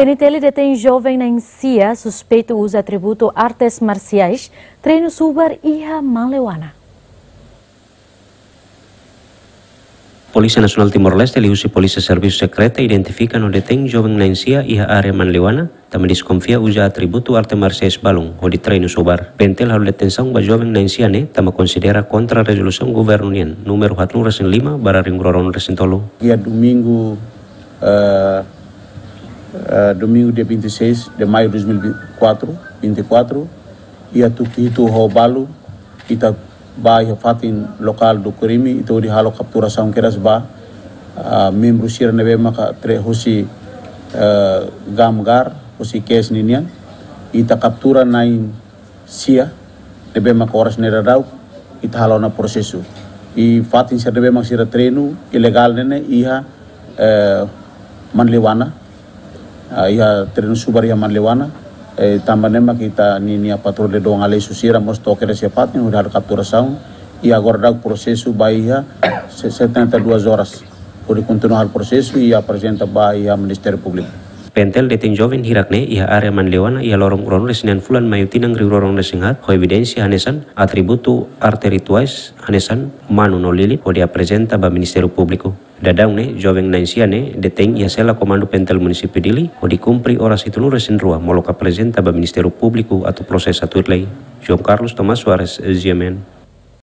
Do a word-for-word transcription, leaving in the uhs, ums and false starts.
P N T L detém jovem na Encia suspeito usa atributo artes marciais, treino subar iha Manlewana. Polícia Nacional Timor-Leste e Polícia Serviço Secreta identificam o detém jovem na Encia iha área Manlewana, também desconfia usa atributo arte marciais balong, ou de treino subar. P N T L halu detenção ba jovem na Encia ne, também considera contra a resolução governo nian, número quatro nol lima, barra ringgroron resintolo. Dia domingo, uh, uh, domingo dia vinte e seis de maio de dois mil e quatro, vinte e quatro, ia tukitu roubalo, kita ba ia fatin lokal do crime itu di halo capturação keras ba uh, membro sira nebe maka tre hosi uh, gamgar hosi kes ninian ita captura nain sia nebe maka horas neradau ita halo na prosesu i fatin sira nebe maka sira treino ilegal nene iha uh, Manlewana uh, iha treino subar iha Manlewana eh, tambah nema kita nini patrulha doang alei susira mos toker siapat ni udah capturação e agora dá o processo bahia setenta e duas horas por continuar o processo e apresenta bahia ao Ministério Público. P N T L detém jovem hirakne iha area Manlewana iha lorong ron resinen fulan mayutinang rirorong resinghat ho evidência hanesan atributo arte rituais hanesan manu no lili ho dia apresenta ba Ministério Público. Dadang ne jovem na Encia ne detém iha sela comando P N T L município dili ho dikumpri horas itu nu resin rua moloka apresenta ba Ministério Público atau proses atuir lei. João Carlos Tomás Soares, G M N.